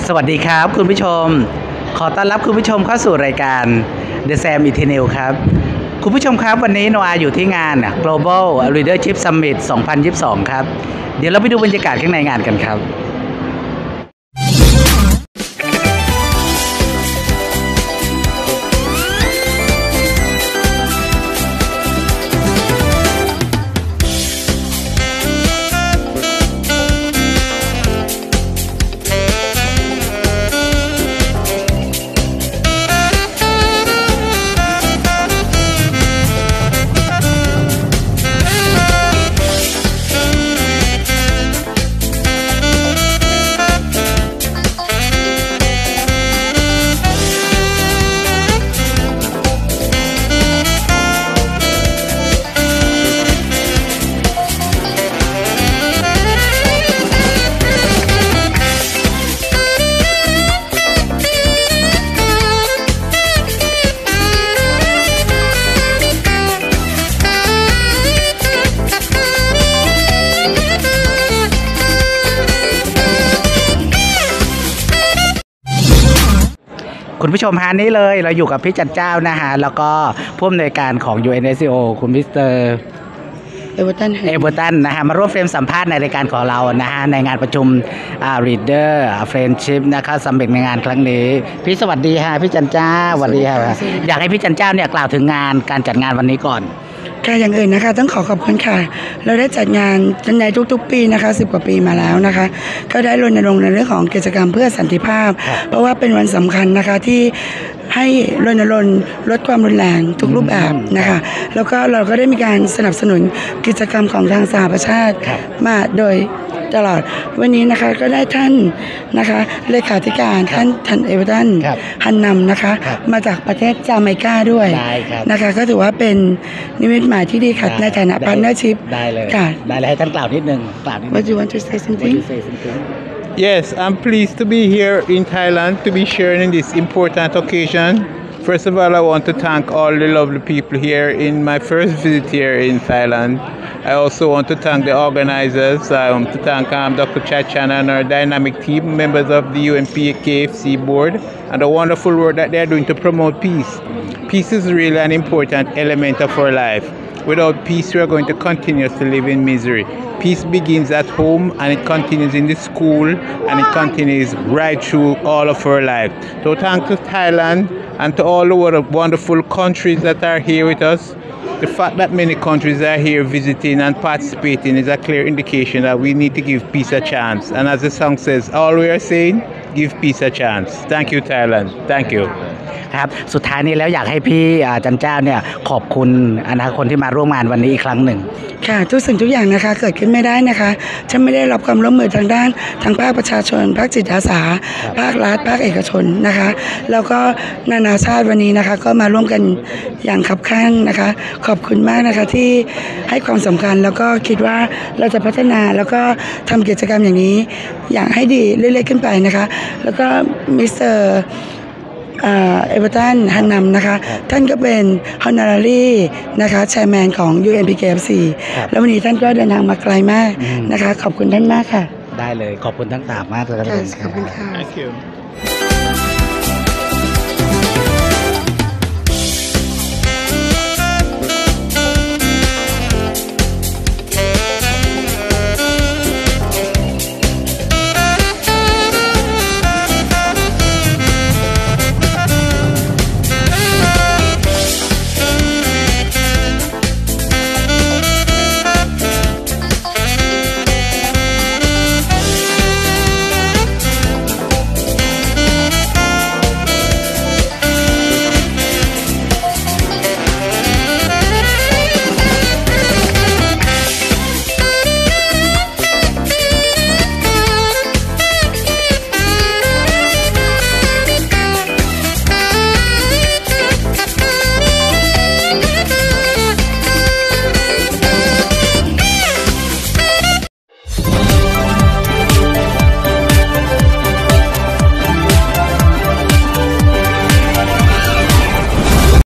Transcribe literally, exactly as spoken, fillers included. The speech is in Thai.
สวัสดีครับคุณผู้ชมขอต้อนรับคุณผู้ชมเข้าสู่รายการ The Sam Eternal ครับคุณผู้ชมครับวันนี้โนอาอยู่ที่งาน Global Leadership Summit สองพันยี่สิบสองครับเดี๋ยวเราไปดูบรรยากาศข้างในงานกันครับคุณผู้ชมฮานี้เลยเราอยู่กับพี่จันเจ้านะฮะแล้วก็ผู้อำนวยการของ ยู เอ็น เอส ซี โอ คุณมิสเตอร์เอเวอร์ตันเอเวอร์ตันนะฮะมาร่วมเฟรมสัมภาษณ์ในรายการของเรานะฮะในงานประชุมอ่า Leader Friendship นะครับสำเร็จในงานครั้งนี้พี่สวัสดีฮะพี่จันเจ้าสวัสดีครับอยากให้พี่จันเจ้าเนี่ยกล่าวถึงงานการจัดงานวันนี้ก่อนค่ะอย่างอื่นนะคะต้องขอขอบคุณค่ะเราได้จัดงานในทุกๆปีนะคะสิบกว่าปีมาแล้วนะคะก็ได้รณรงค์ในเรื่องของกิจกรรมเพื่อสันติภาพเพราะว่าเป็นวันสำคัญนะคะที่ให้รณรงค์ลดความรุนแรงทุกรูปแบบนะคะแล้วก็เราก็ได้มีการสนับสนุนกิจกรรมของทางสหประชาชาติมาโดยตลอดวันนี้นะคะก็ได้ท่านนะคะเลขาธิการท่านท่านเอเวอร์ตันฮันนำนะคะมาจากประเทศจาเมกาด้วยนะคะก็ถือว่าเป็นนิมิตหมายที่ดีค่ะในฐานะพาร์ทเนอร์ชิพได้เลยค่ะได้เลยให้ท่านกล่าวนิดนึงกล่าวนิดนึง What do you want to say something Yes, I'm pleased to be here in Thailand to be sharing this important occasion. First of all, I want to thank all the lovely people here in my first visit here in Thailand. I also want to thank the organizers. I want to thank um, Doctor Chachan and our dynamic team, members of the U N P K F C board, and the wonderful work that they're doing to promote peace. Peace is really an important element of our life. Without peace, we are going to continue to live in misery. Peace begins at home and it continues in the school and it continues right through all of our life. So thanks to Thailand and to all the wonderful countries that are here with us. The fact that many countries are here visiting and participating is a clear indication that we need to give peace a chance. And as the song says, all we are saying, give peace a chance. Thank you, Thailand. Thank you. ครับสุดท้ายนี้แล้วอยากให้พี่จันเจ้าเนี่ยขอบคุณอนาคตที่มาร่วมงานวันนี้อีกครั้งหนึ่งค่ะทุกสิ่งทุกอย่างนะคะเกิดขึ้นไม่ได้นะคะฉันไม่ได้รับความร่วมมือทางด้านทางภาคประชาชนภาคจิตอาสาภาครัฐภาคเอกชนนะคะแล้วก็นานาชาติวันนี้นะคะก็มาร่วมกันอย่างคับข้างนะคะขอบคุณมากนะคะที่ให้ความสำคัญแล้วก็คิดว่าเราจะพัฒนาแล้วก็ทำกิจกรรมอย่างนี้อย่างให้ดีเรื่อยๆขึ้นไปนะคะแล้วก็มิสเตอร์เอเวอร์ตันฮันนำนะคะท่านก็เป็น honorary นะคะแชร์แมนของ ยู เอ็น พี เค เอฟ ซี แล้ววันนี้ท่านก็เดินทางมาไกลมากนะคะขอบคุณท่านมากค่ะได้เลยขอบคุณทั้งสามมากเลยขอบคุณค่ะ